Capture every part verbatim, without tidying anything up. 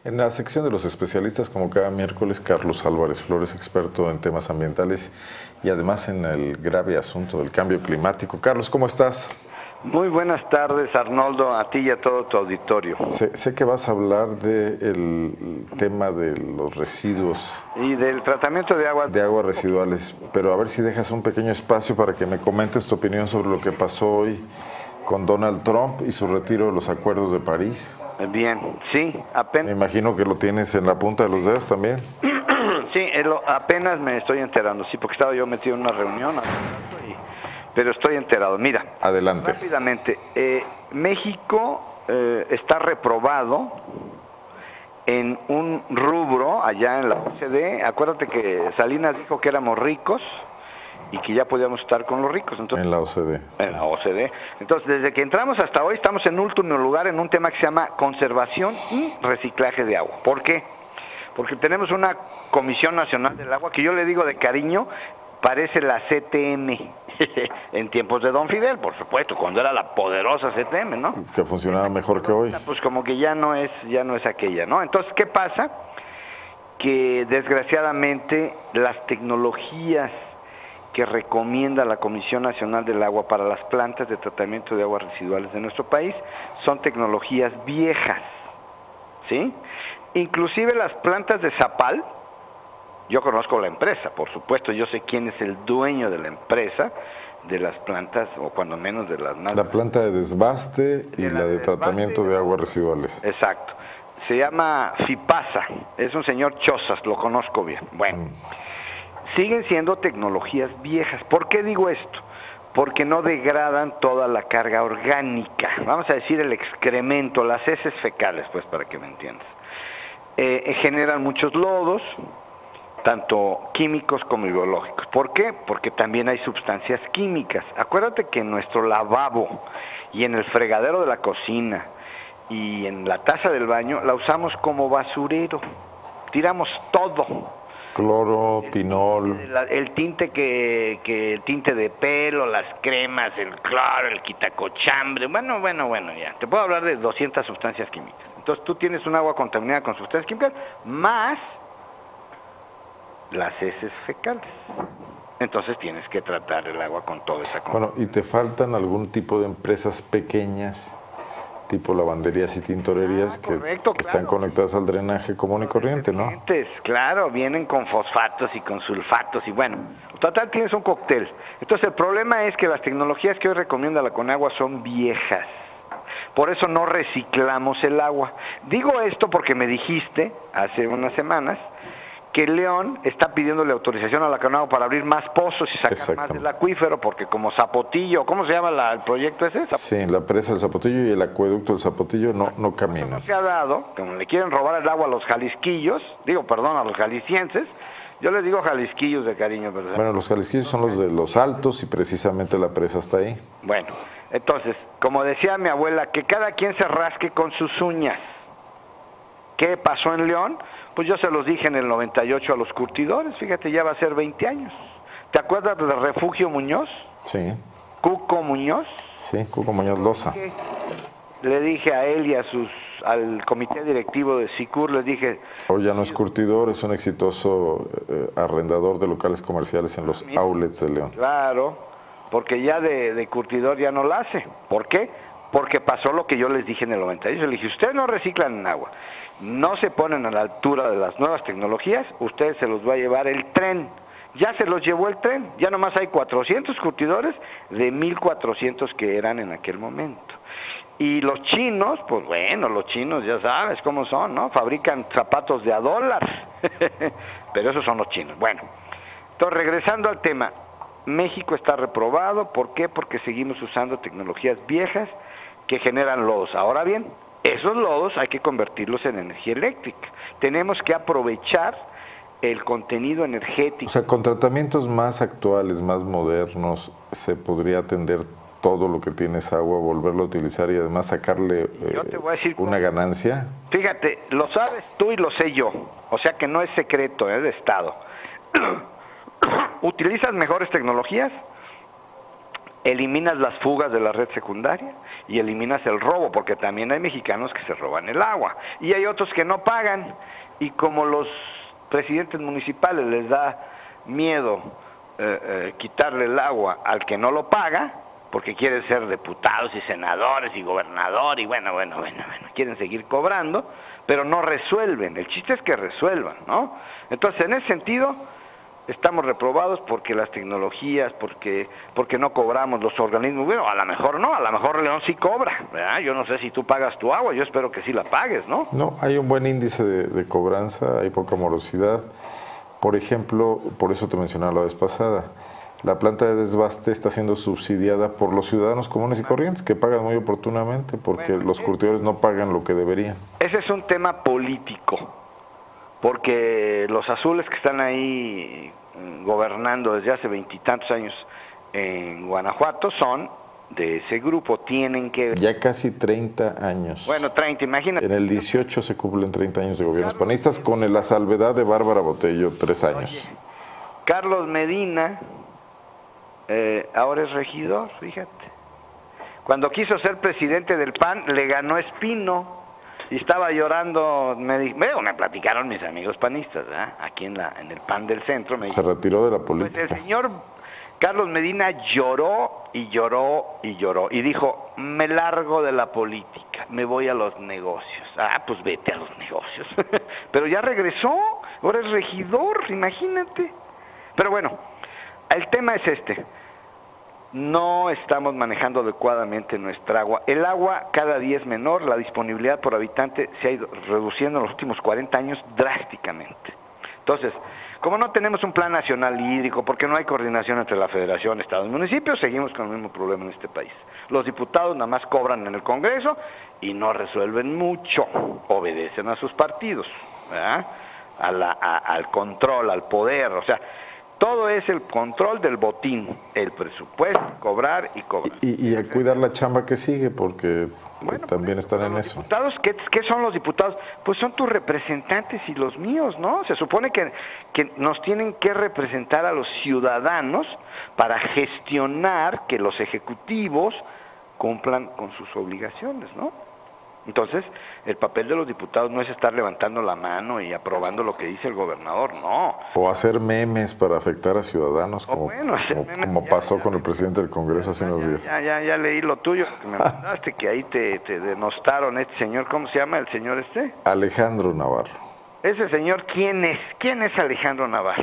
En la sección de los especialistas, como cada miércoles, Carlos Álvarez Flores, experto en temas ambientales y además en el grave asunto del cambio climático. Carlos, ¿cómo estás? Muy buenas tardes, Arnoldo, a ti y a todo tu auditorio. Sé, sé que vas a hablar del tema de los residuos. Y del tratamiento de aguas. De aguas residuales, pero a ver si dejas un pequeño espacio para que me comentes tu opinión sobre lo que pasó hoy con Donald Trump y su retiro de los acuerdos de París. Bien, sí, apenas... Me imagino que lo tienes en la punta de los dedos también. Sí, apenas me estoy enterando, sí, porque estaba yo metido en una reunión, y, pero estoy enterado. Mira, adelante. Rápidamente, eh, México eh, está reprobado en un rubro allá en la O C D. Acuérdate que Salinas dijo que éramos ricos y que ya podíamos estar con los ricos. Entonces, en la O C D. Sí. En la O C D. Entonces, desde que entramos hasta hoy estamos en último lugar en un tema que se llama conservación y reciclaje de agua. ¿Por qué? Porque tenemos una Comisión Nacional del Agua que yo le digo de cariño, parece la C T M en tiempos de Don Fidel, por supuesto, cuando era la poderosa C T M, ¿no? Que funcionaba mejor que hoy. Pues como que ya no es, ya no es aquella, ¿no? Entonces, ¿qué pasa? Que desgraciadamente las tecnologías que recomienda la Comisión Nacional del Agua para las plantas de tratamiento de aguas residuales de nuestro país son tecnologías viejas, ¿sí? Inclusive las plantas de Zapal, yo conozco la empresa, por supuesto, yo sé quién es el dueño de la empresa, de las plantas, o cuando menos de las... La planta de desbaste y de la de, de tratamiento de aguas residuales. Exacto. Se llama Fipasa, es un señor Chozas, lo conozco bien. Bueno, mm. siguen siendo tecnologías viejas. ¿Por qué digo esto? Porque no degradan toda la carga orgánica, vamos a decir el excremento, las heces fecales, pues para que me entiendas. Eh, generan muchos lodos, tanto químicos como biológicos. ¿Por qué? Porque también hay sustancias químicas. Acuérdate que en nuestro lavabo y en el fregadero de la cocina y en la taza del baño la usamos como basurero. Tiramos todo. Cloro, pinol. El, el tinte que, que el tinte de pelo, las cremas, el cloro, el quitacochambre. Bueno, bueno, bueno, ya. Te puedo hablar de doscientas sustancias químicas. Entonces tú tienes un agua contaminada con sustancias químicas más las heces fecales. Entonces tienes que tratar el agua con toda esa contaminación. Bueno, ¿y te faltan algún tipo de empresas pequeñas, tipo lavanderías y tintorerías, ah, correcto, que, que claro. están conectadas al drenaje común y corriente, ¿no? Claro, vienen con fosfatos y con sulfatos y bueno, total tienes un cóctel. Entonces el problema es que las tecnologías que hoy recomienda la Conagua son viejas. Por eso no reciclamos el agua. Digo esto porque me dijiste hace unas semanas que León está pidiéndole autorización a la Conagua para abrir más pozos y sacar más del acuífero, porque como Zapotillo, ¿cómo se llama la, el proyecto ese? Sí, la presa del Zapotillo y el acueducto del Zapotillo no, no caminan. No se ha dado, como le quieren robar el agua a los jalisquillos, digo, perdón, a los jaliscienses, yo les digo jalisquillos de cariño, ¿verdad? Bueno, los jalisquillos son los de los altos y precisamente la presa está ahí. Bueno, entonces, como decía mi abuela, que cada quien se rasque con sus uñas. ¿Qué pasó en León? Pues yo se los dije en el noventa y ocho a los curtidores, fíjate, ya va a ser veinte años. ¿Te acuerdas del Refugio Muñoz? Sí. Cuco Muñoz. Sí, Cuco Muñoz Loza. Le dije a él y a sus, al comité directivo de SICUR, les dije... Hoy ya no es curtidor, es un exitoso eh, arrendador de locales comerciales en los outlets de León. Claro, porque ya de, de curtidor ya no la hace. ¿Por qué? Porque pasó lo que yo les dije en el noventa y ocho. Les dije, ustedes no reciclan en agua, no se ponen a la altura de las nuevas tecnologías, ustedes se los va a llevar el tren. Ya se los llevó el tren, ya nomás hay cuatrocientos curtidores de mil cuatrocientos que eran en aquel momento. Y los chinos, pues bueno, los chinos ya sabes cómo son, ¿no? Fabrican zapatos de a dólar, pero esos son los chinos. Bueno, entonces regresando al tema, México está reprobado, ¿por qué? Porque seguimos usando tecnologías viejas que generan lodos. Ahora bien, esos lodos hay que convertirlos en energía eléctrica. Tenemos que aprovechar el contenido energético. O sea, con tratamientos más actuales, más modernos, se podría atender todo lo que tiene esa agua, volverlo a utilizar y además sacarle eh, yo te voy a decir una cómo. ganancia. Fíjate, lo sabes tú y lo sé yo, o sea que no es secreto, es de Estado. Utilizas mejores tecnologías, eliminas las fugas de la red secundaria y eliminas el robo, porque también hay mexicanos que se roban el agua y hay otros que no pagan, y como los presidentes municipales les da miedo eh, eh, quitarle el agua al que no lo paga, porque quieren ser diputados y senadores y gobernador y bueno, bueno, bueno, bueno, quieren seguir cobrando, pero no resuelven. El chiste es que resuelvan, ¿no? Entonces, en ese sentido, estamos reprobados porque las tecnologías, porque porque no cobramos los organismos. Bueno, a lo mejor no, a lo mejor León sí cobra, ¿verdad? Yo no sé si tú pagas tu agua, yo espero que sí la pagues, ¿no? No, hay un buen índice de, de cobranza, hay poca morosidad. Por ejemplo, por eso te mencionaba la vez pasada, la planta de desbaste está siendo subsidiada por los ciudadanos comunes y corrientes, que pagan muy oportunamente, porque bueno, los curtidores no pagan lo que deberían. Ese es un tema político, porque los azules que están ahí gobernando desde hace veintitantos años en Guanajuato son de ese grupo, tienen que... Ya casi treinta años. Bueno, treinta, imagínate. En el dieciocho se cumplen treinta años de gobiernos panistas, con la salvedad de Bárbara Botello, tres años. Oye, Carlos Medina... Eh, ahora es regidor, fíjate. Cuando quiso ser presidente del P A N, le ganó Espino y estaba llorando. Me, di, bueno, me platicaron mis amigos panistas, ¿verdad? Aquí en, la, en el P A N del centro. Me Se retiró de la política. Pues el señor Carlos Medina lloró y lloró y lloró y dijo, me largo de la política, me voy a los negocios. Ah, pues vete a los negocios. Pero ya regresó, ahora es regidor, imagínate. Pero bueno, el tema es este. No estamos manejando adecuadamente nuestra agua. El agua cada día es menor, la disponibilidad por habitante se ha ido reduciendo en los últimos cuarenta años drásticamente. Entonces, como no tenemos un plan nacional hídrico, porque no hay coordinación entre la federación, estados y municipios, seguimos con el mismo problema en este país. Los diputados nada más cobran en el Congreso y no resuelven mucho, obedecen a sus partidos, ¿verdad? A la, a, al control, al poder, o sea... Todo es el control del botín, el presupuesto, cobrar y cobrar. Y, y a cuidar la chamba que sigue, porque bueno, también pues, están en los eso. Diputados, ¿qué, ¿Qué son los diputados? Pues son tus representantes y los míos, ¿no? Se supone que, que nos tienen que representar a los ciudadanos para gestionar que los ejecutivos cumplan con sus obligaciones, ¿no? Entonces, el papel de los diputados no es estar levantando la mano y aprobando lo que dice el gobernador, no. O hacer memes para afectar a ciudadanos, como, bueno, como, memes, como ya, pasó ya, con el presidente del Congreso ya, hace unos ya, días. Ya, ya, ya leí lo tuyo, que me mandaste, que ahí te, te denostaron este señor, ¿cómo se llama el señor este? Alejandro Navarro. Ese señor, ¿quién es? ¿Quién es Alejandro Navarro?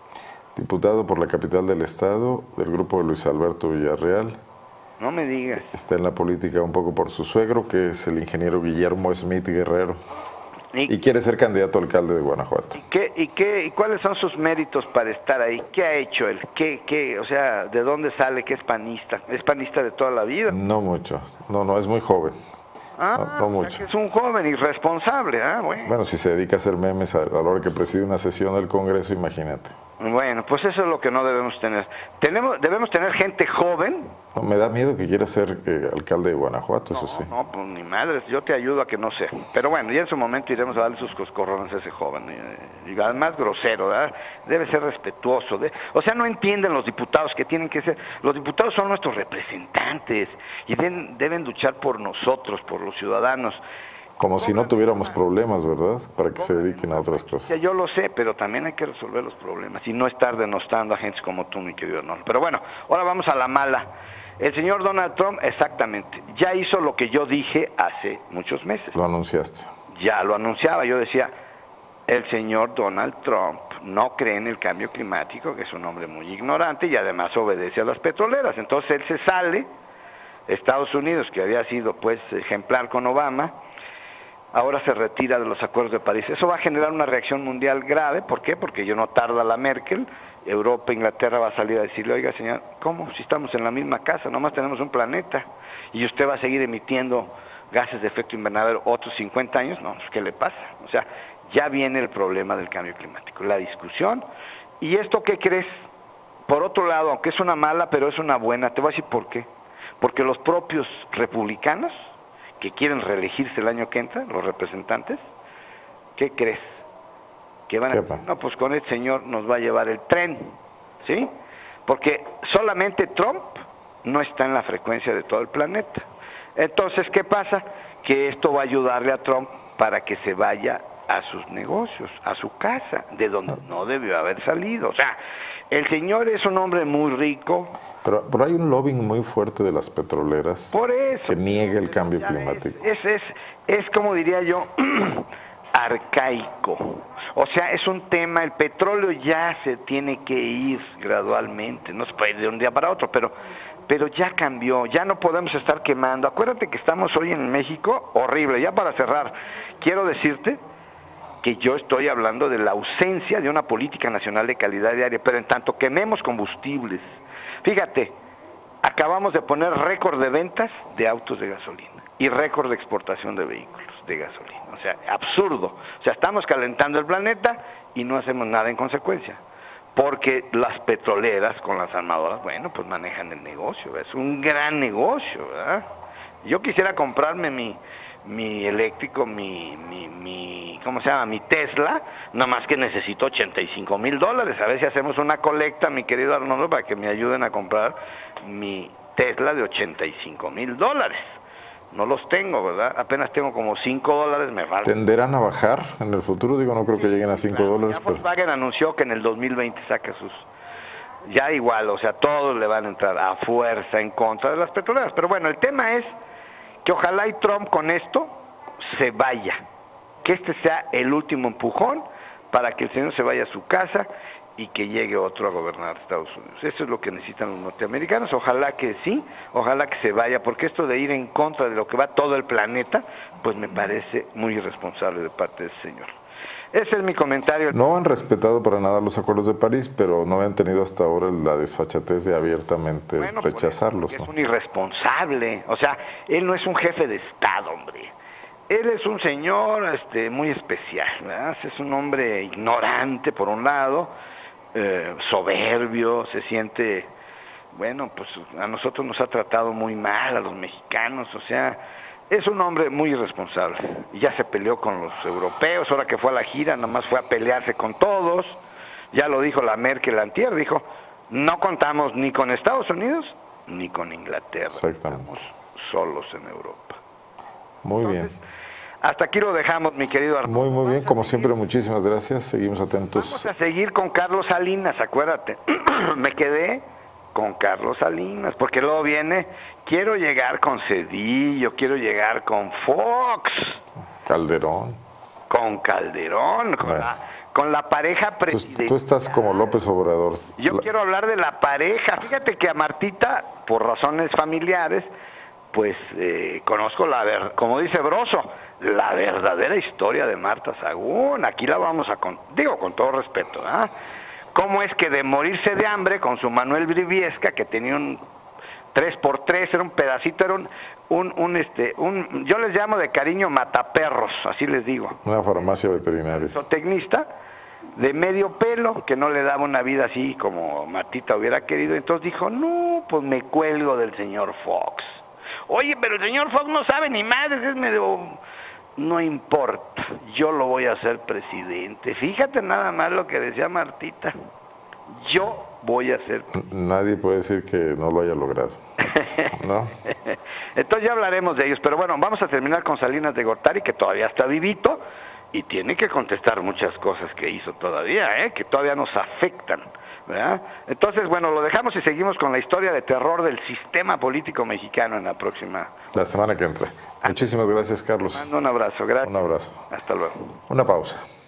Diputado por la capital del estado, del grupo de Luis Alberto Villarreal. No me digas. Está en la política un poco por su suegro, que es el ingeniero Guillermo Smith Guerrero. Y, y quiere ser candidato a alcalde de Guanajuato. ¿Y qué, y qué y cuáles son sus méritos para estar ahí? ¿Qué ha hecho él? ¿Qué, qué, o sea, de dónde sale? ¿Qué es panista? ¿Es panista de toda la vida? No mucho. No, no, es muy joven. Ah, no, no mucho. O sea que es un joven irresponsable, ¿ah? Bueno. Bueno, si se dedica a hacer memes a, a la hora que preside una sesión del Congreso, imagínate. Bueno, pues eso es lo que no debemos tener. Tenemos, debemos tener gente joven. No, me da miedo que quiera ser eh, alcalde de Guanajuato, no, eso sí. No, pues ni madres, yo te ayudo a que no sea. Pero bueno, ya en su momento iremos a darle sus coscorrones a ese joven. Y, y además grosero, ¿verdad? Debe ser respetuoso. De, o sea, no entienden los diputados que tienen que ser. Los diputados son nuestros representantes y deben, deben luchar por nosotros, por los ciudadanos. Como si no tuviéramos problemas, ¿verdad? Para que se dediquen a otras cosas. Yo lo sé, pero también hay que resolver los problemas y no estar denostando a gente como tú, mi querido Arnoldo. Pero bueno, ahora vamos a la mala. El señor Donald Trump, exactamente, ya hizo lo que yo dije hace muchos meses. Lo anunciaste. Ya lo anunciaba, yo decía, el señor Donald Trump no cree en el cambio climático, que es un hombre muy ignorante y además obedece a las petroleras. Entonces él se sale, Estados Unidos, que había sido pues ejemplar con Obama, ahora se retira de los acuerdos de París. Eso va a generar una reacción mundial grave. ¿Por qué? Porque yo no tarda la Merkel, Europa, Inglaterra va a salir a decirle, oiga señor, ¿cómo? Si estamos en la misma casa, nomás tenemos un planeta y usted va a seguir emitiendo gases de efecto invernadero otros cincuenta años, no, ¿qué le pasa? O sea, ya viene el problema del cambio climático, la discusión. ¿Y esto qué crees? Por otro lado, aunque es una mala, pero es una buena, te voy a decir por qué. Porque los propios republicanos que quieren reelegirse el año que entra, los representantes, ¿qué crees? Que van a decir, no, pues con el señor nos va a llevar el tren, ¿sí? Porque solamente Trump no está en la frecuencia de todo el planeta. Entonces, ¿qué pasa? Que esto va a ayudarle a Trump para que se vaya a sus negocios, a su casa, de donde no debió haber salido. O sea, el señor es un hombre muy rico. Pero, pero hay un lobbying muy fuerte de las petroleras por eso, que niega el cambio climático. Es, es, es, es como diría yo, arcaico. O sea, es un tema, el petróleo ya se tiene que ir gradualmente, no se puede ir de un día para otro, pero, pero ya cambió, ya no podemos estar quemando. Acuérdate que estamos hoy en México, horrible. Ya para cerrar, quiero decirte que yo estoy hablando de la ausencia de una política nacional de calidad de aire, pero en tanto quememos combustibles. Fíjate, acabamos de poner récord de ventas de autos de gasolina y récord de exportación de vehículos de gasolina. O sea, absurdo. O sea, estamos calentando el planeta y no hacemos nada en consecuencia. Porque las petroleras con las armadoras, bueno, pues manejan el negocio. Es un gran negocio, ¿verdad? Yo quisiera comprarme mi... mi eléctrico, mi, mi, mi, ¿cómo se llama? Mi Tesla, nada más que necesito ochenta y cinco mil dólares. A ver si hacemos una colecta, mi querido Arnoldo, para que me ayuden a comprar mi Tesla de ochenta y cinco mil dólares. No los tengo, ¿verdad? Apenas tengo como cinco dólares, me falta. ¿Tenderán a bajar en el futuro? Digo, no creo que lleguen a cinco claro, dólares. Ya Volkswagen pero... anunció que en el dos mil veinte saca sus... Ya igual, o sea, todos le van a entrar a fuerza en contra de las petroleras. Pero bueno, el tema es que ojalá y Trump con esto se vaya, que este sea el último empujón para que el señor se vaya a su casa y que llegue otro a gobernar Estados Unidos. Eso es lo que necesitan los norteamericanos. Ojalá que sí, ojalá que se vaya, porque esto de ir en contra de lo que va todo el planeta, pues me parece muy irresponsable de parte de ese señor. Ese es mi comentario. No han respetado para nada los acuerdos de París, pero no habían tenido hasta ahora la desfachatez de abiertamente bueno, rechazarlos. ¿no? Es un irresponsable. O sea, él no es un jefe de Estado, hombre. Él es un señor este, muy especial, ¿verdad? Es un hombre ignorante, por un lado, eh, soberbio, se siente... Bueno, pues a nosotros nos ha tratado muy mal, a los mexicanos, o sea... Es un hombre muy irresponsable. Ya se peleó con los europeos, ahora que fue a la gira, nada más fue a pelearse con todos. Ya lo dijo la Merkel antier, dijo, no contamos ni con Estados Unidos ni con Inglaterra. Estamos solos en Europa. Muy Entonces, bien. Hasta aquí lo dejamos, mi querido Arnoldo. Muy, muy bien. Como siempre, muchísimas gracias. Seguimos atentos. Vamos a seguir con Carlos Salinas, acuérdate. Me quedé con Carlos Salinas, porque luego viene, quiero llegar con Cedillo, quiero llegar con Fox. Calderón. Con Calderón, con, bueno. la, con la pareja presidencial. Tú, tú estás como López Obrador. Yo la... quiero hablar de la pareja. Fíjate que a Martita, por razones familiares, pues eh, conozco la verdad, como dice Broso, la verdadera historia de Marta Sagún. Aquí la vamos a contar, digo con todo respeto, ¿ah? ¿eh? Cómo es que de morirse de hambre con su Manuel Briviesca, que tenía un tres por tres, era un pedacito, era un, un, un, este, un, yo les llamo de cariño mataperros, así les digo. Una farmacia veterinaria. Un zootecnista de medio pelo, que no le daba una vida así como Martita hubiera querido, entonces dijo, no, pues me cuelgo del señor Fox. Oye, pero el señor Fox no sabe ni madres, es medio... No importa, yo lo voy a hacer presidente. Fíjate nada más lo que decía Martita. Yo voy a ser presidente. Nadie puede decir que no lo haya logrado, ¿no? Entonces ya hablaremos de ellos. Pero bueno, vamos a terminar con Salinas de Gortari, que todavía está vivito y tiene que contestar muchas cosas que hizo todavía, ¿eh? Que todavía nos afectan, ¿verdad? Entonces, bueno, lo dejamos y seguimos con la historia de terror del sistema político mexicano en la próxima. La semana que entra. Muchísimas gracias, Carlos. Te mando un abrazo, gracias. Un abrazo. Hasta luego. Una pausa.